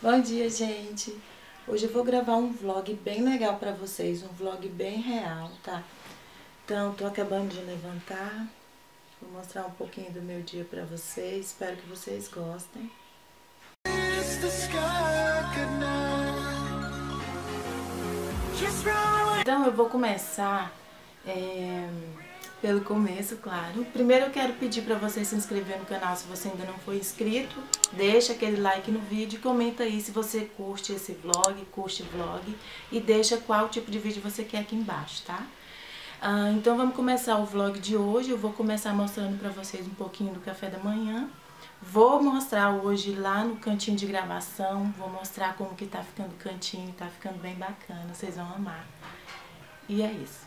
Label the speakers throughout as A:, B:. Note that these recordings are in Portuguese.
A: Bom dia, gente! Hoje eu vou gravar um vlog bem legal pra vocês, um vlog bem real, tá? Então, tô acabando de levantar, vou mostrar um pouquinho do meu dia pra vocês, espero que vocês gostem. Então, eu vou começar pelo começo, claro. Primeiro eu quero pedir pra você se inscrever no canal se você ainda não for inscrito. Deixa aquele like no vídeo e comenta aí se você curte esse vlog, curte o vlog. E deixa qual tipo de vídeo você quer aqui embaixo, tá? Então vamos começar o vlog de hoje. Eu vou começar mostrando pra vocês um pouquinho do café da manhã. Vou mostrar hoje lá no cantinho de gravação. Vou mostrar como que tá ficando o cantinho. Tá ficando bem bacana, vocês vão amar. E é isso.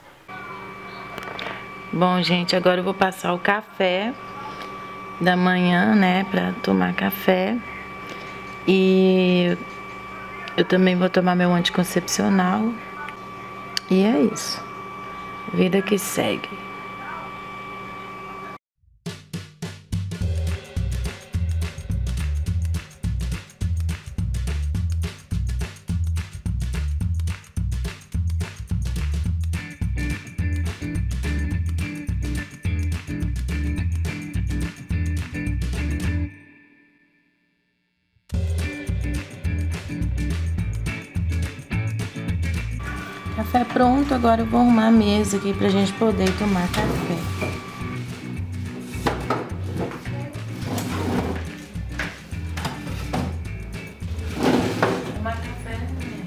A: Bom, gente, agora eu vou passar o café da manhã, né, pra tomar café. E eu também vou tomar meu anticoncepcional. E é isso. Vida que segue. Café pronto, agora eu vou arrumar a mesa aqui pra gente poder tomar café. Tomar café, né?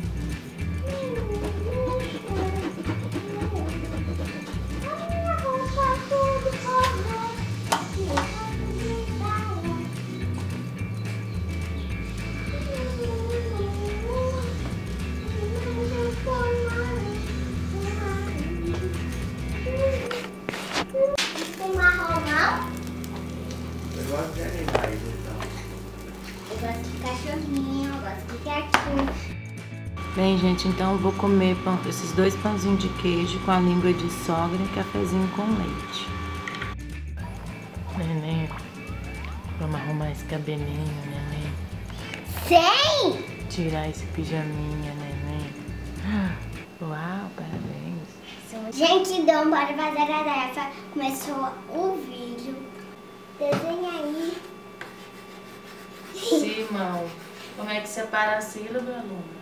B: Eu gosto de animais, então.
C: Eu gosto de cachorrinho, eu gosto de gatinho.
A: Bem, gente, então eu vou comer esses dois pãozinhos de queijo com a língua de sogra e cafezinho com leite. Neném, vamos arrumar esse cabelinho, neném.
C: Sim!
A: Tirar esse pijaminha, neném. Uau, parabéns.
C: Gente, então bora fazer a tarefa. Começou o vídeo. Desenha aí.
A: Simão, como é que separa a sílaba, aluna?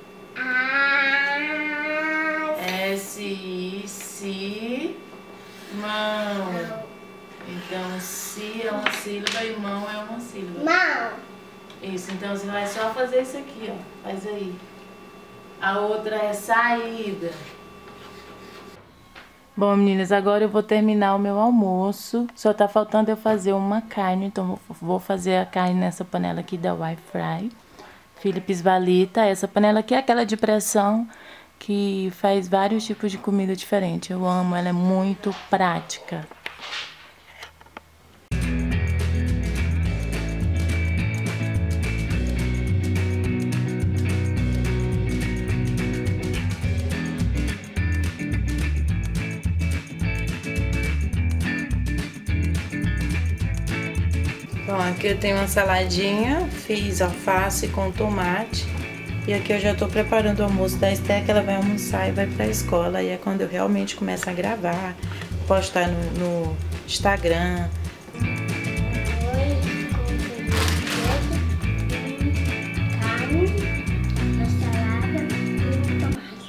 A: S-I-C, mão. Então, si é uma sílaba e mão é uma sílaba.
C: Mão.
A: Isso, então você vai só fazer isso aqui, ó. Faz aí. A outra é saída. Bom, meninas, agora eu vou terminar o meu almoço. Só tá faltando eu fazer uma carne, então vou fazer a carne nessa panela aqui da Wi-Fi. Philips Valita. Essa panela aqui é aquela de pressão que faz vários tipos de comida diferente. Eu amo, ela é muito prática. Bom, aqui eu tenho uma saladinha, fiz alface com tomate. E aqui eu já tô preparando o almoço da Esther, que ela vai almoçar e vai pra escola. E é quando eu realmente começo a gravar, postar no Instagram.
C: Carne, a salada e o tomate.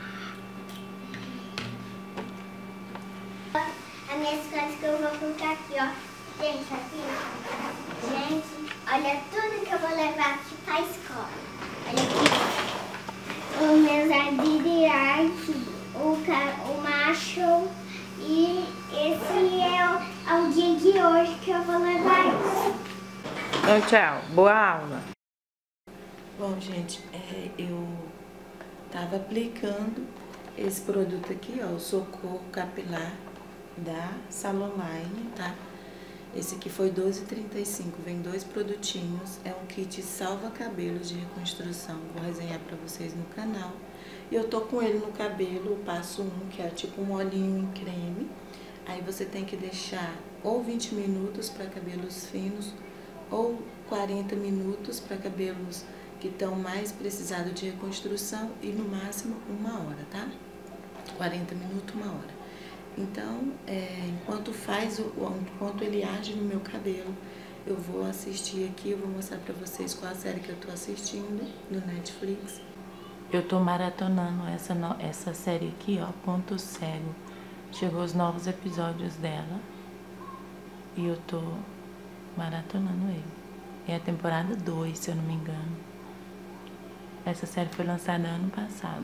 C: As minhas coisas que eu vou colocar aqui, ó. Gente, aqui. Gente, olha tudo que eu vou levar aqui pra escola. Olha aqui. Os meus arte, o macho. E esse é o dia de hoje que eu vou levar isso.
A: Então, tchau. Boa aula. Bom, gente, eu tava aplicando esse produto aqui, ó, o Socorro Capilar da Salonline, tá? Esse aqui foi R$12,35, vem dois produtinhos, é um kit salva-cabelos de reconstrução, vou resenhar pra vocês no canal. E eu tô com ele no cabelo, o passo 1, que é tipo um olhinho em creme. Aí você tem que deixar ou 20 minutos para cabelos finos, ou 40 minutos para cabelos que estão mais precisados de reconstrução e no máximo 1 hora, tá? 40 minutos, 1 hora. Então, enquanto ele age no meu cabelo, eu vou assistir aqui, eu vou mostrar pra vocês qual a série que eu tô assistindo no Netflix. Eu tô maratonando essa série aqui, ó, Ponto Cego. Chegou os novos episódios dela e eu tô maratonando ele. É a temporada 2, se eu não me engano. Essa série foi lançada ano passado.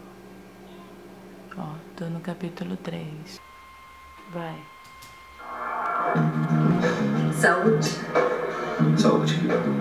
A: Ó, tô no capítulo 3. Vai.
B: Saúde.
D: Saúde.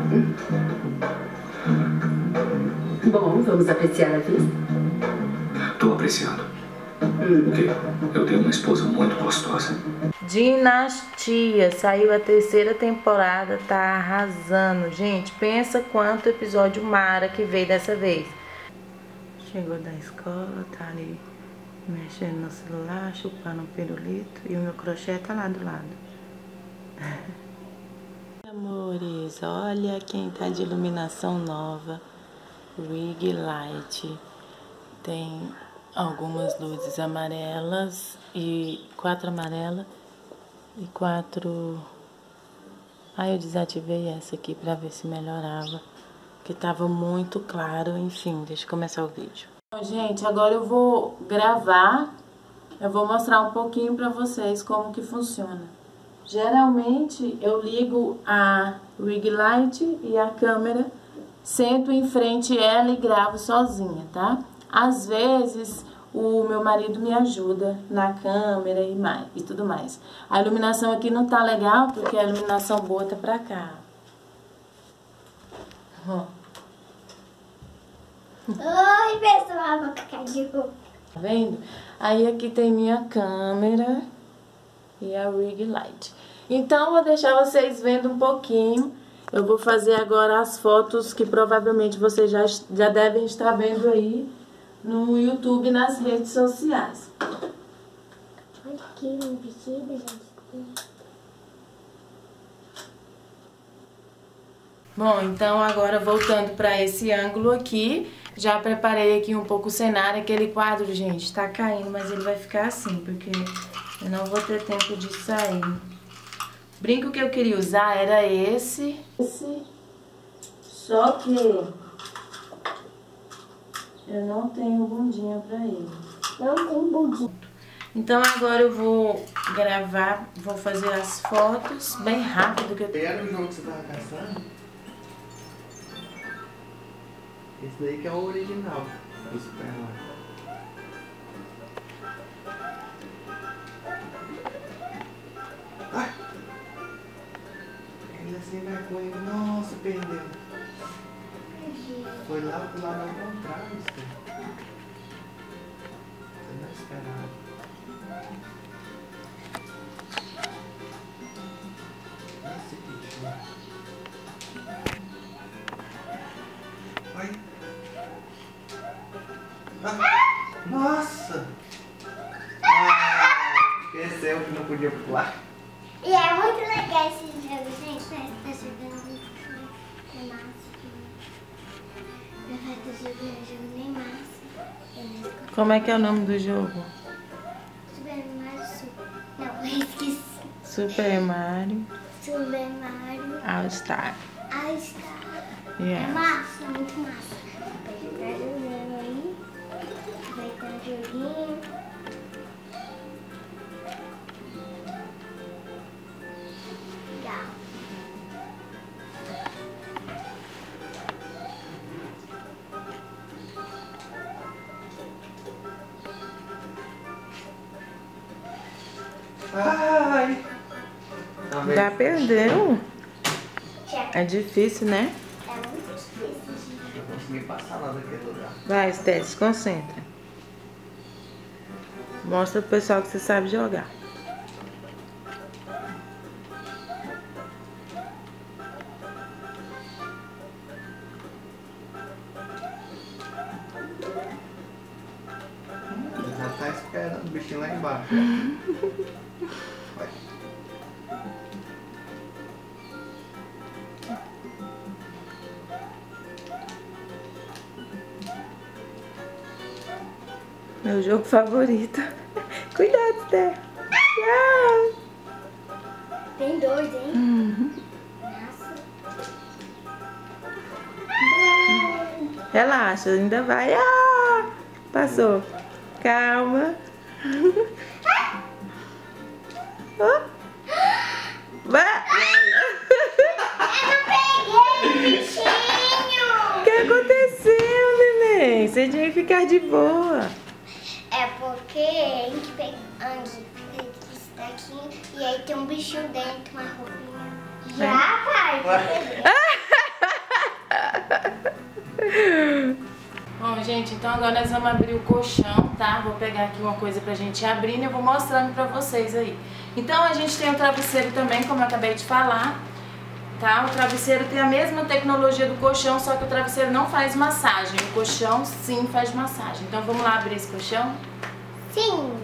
B: Bom, vamos apreciar a vista?
D: Tô apreciando. O quê? Eu tenho uma esposa muito gostosa.
A: Dinastia, saiu a 3ª temporada, tá arrasando. Gente, pensa quanto episódio mara que veio dessa vez. Chegou da escola, tá ali mexendo no celular, chupando um pirulito e o meu crochê tá lá do lado. Amores, olha quem tá de iluminação nova. Rig Light. Tem algumas luzes amarelas e 4 amarelas e 4... eu desativei essa aqui pra ver se melhorava, que tava muito claro. Enfim, deixa eu começar o vídeo. Bom, gente, agora eu vou gravar, eu vou mostrar um pouquinho pra vocês como que funciona. Geralmente eu ligo a Rig Light e a câmera, sento em frente ela e gravo sozinha, tá? Às vezes o meu marido me ajuda na câmera e tudo mais. A iluminação aqui não tá legal porque a iluminação boa tá pra cá. Ó.
C: Oi, pessoal, vou ficar de roupa.
A: Tá vendo? Aí aqui tem minha câmera e a Rig Light. Então, vou deixar vocês vendo um pouquinho. Eu vou fazer agora as fotos que provavelmente vocês já devem estar vendo aí no YouTube e nas redes sociais.
C: Olha aqui um vestido, gente.
A: Bom, então agora voltando para esse ângulo aqui, já preparei aqui um pouco o cenário. Aquele quadro, gente, tá caindo, mas ele vai ficar assim, porque eu não vou ter tempo de sair. O brinco que eu queria usar era esse, só que eu não tenho bundinha pra ele.
C: Não tem bundinha.
A: Então agora eu vou gravar, vou fazer as fotos bem rápido.
E: Era o jogo que você tava caçando? Esse daí que é o original do Super Mario. Ai! Ele assim vai com ele. Nossa, perdeu. Foi lá pro lado ao contrário, você não esperava. Esse bicho. Ai. Ah, nossa! Esqueceu que não podia pular.
C: E é muito legal esse jogo, gente. Tá jogando nem massa. Tá jogando nem massa.
A: Como é que é o nome do jogo?
C: Super Mario Super. Não, eu esqueci.
A: Super Mario
C: Super Mario
A: All Star.
C: All Star.
A: Yeah.
C: É massa, muito massa. Vai estar jogando aí. Vai estar joguinho. Legal.
E: Ai! Tá vendo?
A: Já perdeu?
C: Check.
A: É difícil, né?
C: É muito difícil.
E: Não consegui passar lá daquele lugar.
A: Vai, Esté, se concentra. Mostra pro pessoal que você sabe jogar.
E: Já tá esperando o bichinho lá embaixo. Vai.
A: Meu jogo favorito. Cuidado, Té.
C: Tem dois, hein?
A: Uhum.
C: Nossa.
A: Relaxa, ainda vai. Passou. Calma. Oh. Vai.
C: Eu não peguei o bichinho!
A: O que aconteceu, neném? Você tinha que ficar de boa.
C: É porque a gente pega esse daqui e aí tem um bichinho dentro, uma roupinha. Já, pai?
A: Bom, gente, então agora nós vamos abrir o colchão, tá? Vou pegar aqui uma coisa pra gente abrir e eu vou mostrando pra vocês aí. Então a gente tem o travesseiro também, como eu acabei de falar, tá? O travesseiro tem a mesma tecnologia do colchão, só que o travesseiro não faz massagem. O colchão sim faz massagem. Então vamos lá abrir esse colchão?
C: Sim.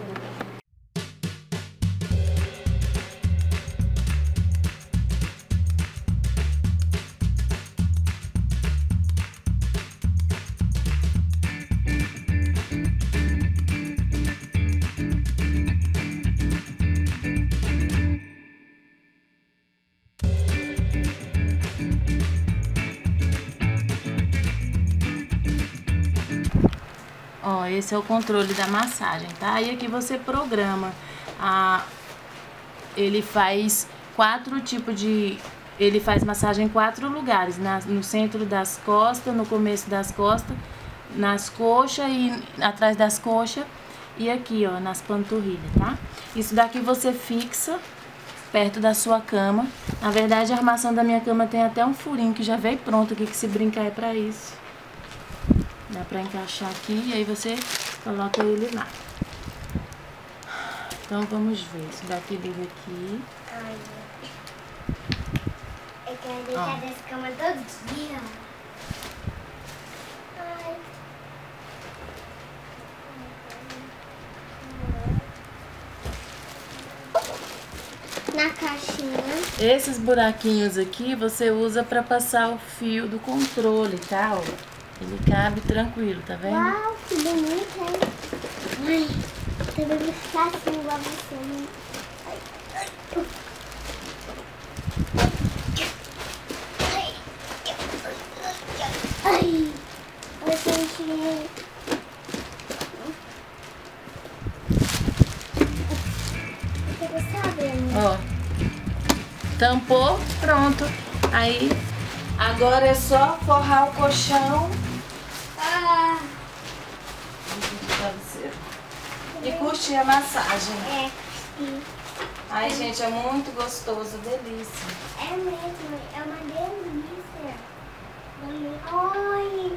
A: Ó, esse é o controle da massagem, tá? E aqui você programa. Ele faz 4 tipos de... Ele faz massagem em 4 lugares. No centro das costas, no começo das costas, nas coxas e atrás das coxas. E aqui, ó, nas panturrilhas, tá? Isso daqui você fixa perto da sua cama. Na verdade, a armação da minha cama tem até um furinho que já veio pronto aqui, que se brincar é pra isso. Dá pra encaixar aqui e aí você coloca ele lá. Então vamos ver. Isso daqui liga aqui.
C: Ai, eu quero deitar dessa cama todo dia. Ai. Na caixinha.
A: Esses buraquinhos aqui você usa pra passar o fio do controle, tá? Ó. Ele cabe tranquilo, tá vendo?
C: Uau, que bonito, hein? Ai, também vou ficar assim igual você, né? Ai, ai. Ai, eu senti... Você gostava, né?
A: Ó. Tampou, pronto. Aí, agora é só forrar o colchão. E curtir a massagem.
C: É, sim.
A: Ai, gente, é muito gostoso, delícia.
C: É mesmo, é uma delícia. Oi,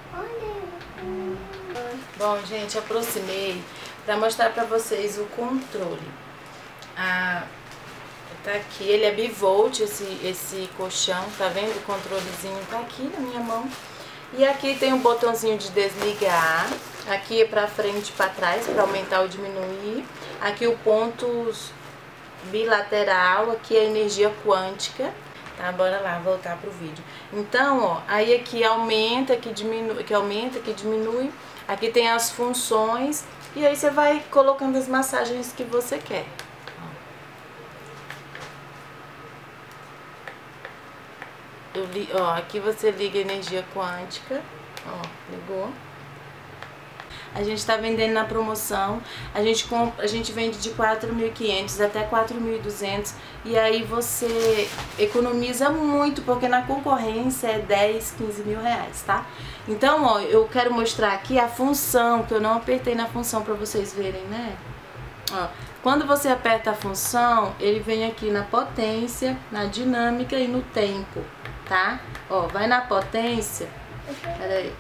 C: olha.
A: Bom, gente, aproximei para mostrar para vocês o controle. Tá aqui, ele é bivolt, esse colchão, tá vendo? O controlezinho tá aqui na minha mão. E aqui tem um botãozinho de desligar. Aqui é pra frente e pra trás, pra aumentar ou diminuir. Aqui o ponto bilateral, aqui é a energia quântica. Tá, bora lá, voltar pro vídeo. Então, ó, aí aqui aumenta, aqui diminui. Aqui tem as funções. E aí você vai colocando as massagens que você quer. Ó, aqui você liga a energia quântica. Ó, ligou. A gente tá vendendo na promoção. A gente vende de 4.500 até 4.200. E aí você economiza muito, porque na concorrência é 10, 15 mil reais, tá? Então, ó, eu quero mostrar aqui a função, que eu não apertei na função pra vocês verem, né? Ó, quando você aperta a função, ele vem aqui na potência, na dinâmica e no tempo, tá? Ó, vai na potência. Pera aí.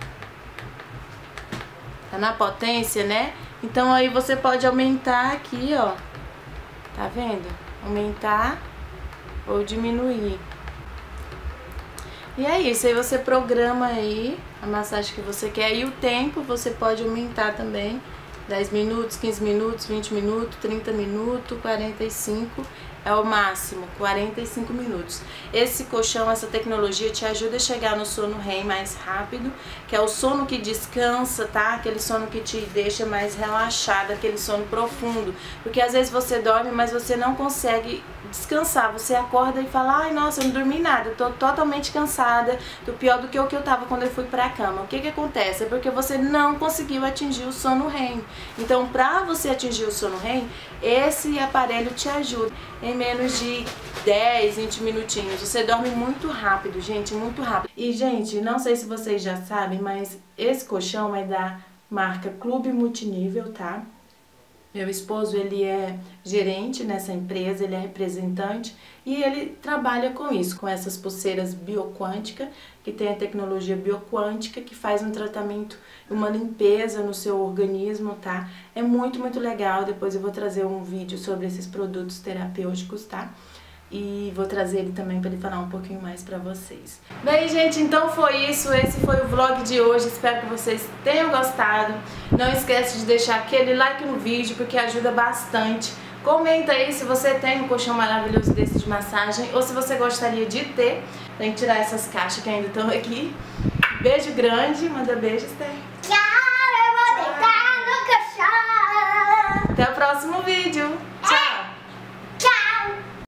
A: Tá na potência, né? Então aí você pode aumentar aqui, ó. Tá vendo? Aumentar ou diminuir. E é isso, aí você programa aí a massagem que você quer. E o tempo você pode aumentar também. 10 minutos, 15 minutos, 20 minutos, 30 minutos, 45. é o máximo, 45 minutos. Esse colchão, essa tecnologia te ajuda a chegar no sono REM mais rápido, que é o sono que descansa, tá? Aquele sono que te deixa mais relaxada, aquele sono profundo. Porque às vezes você dorme, mas você não consegue descansar. Você acorda e fala, ai, nossa, eu não dormi nada, eu tô totalmente cansada, tô pior do que o que eu tava quando eu fui pra cama. O que que acontece? É porque você não conseguiu atingir o sono REM. Então, pra você atingir o sono REM, esse aparelho te ajuda em menos de 10, 20 minutinhos. Você dorme muito rápido, gente, muito rápido. E, gente, não sei se vocês já sabem, mas esse colchão é da marca Clube Multinível, tá? Meu esposo, ele é gerente nessa empresa, ele é representante e ele trabalha com isso, com essas pulseiras bioquânticas, que tem a tecnologia bioquântica, que faz um tratamento, uma limpeza no seu organismo, tá? É muito, muito legal. Depois eu vou trazer um vídeo sobre esses produtos terapêuticos, tá? E vou trazer ele também para ele falar um pouquinho mais para vocês. Bem, gente, então foi isso. Esse foi o vlog de hoje. Espero que vocês tenham gostado. Não esquece de deixar aquele like no vídeo, porque ajuda bastante. Comenta aí se você tem um colchão maravilhoso desse de massagem ou se você gostaria de ter. Tem que tirar essas caixas que ainda estão aqui. Beijo grande. Manda beijo, Esther.
C: Tchau, eu vou deitar no colchão.
A: Até o próximo vídeo.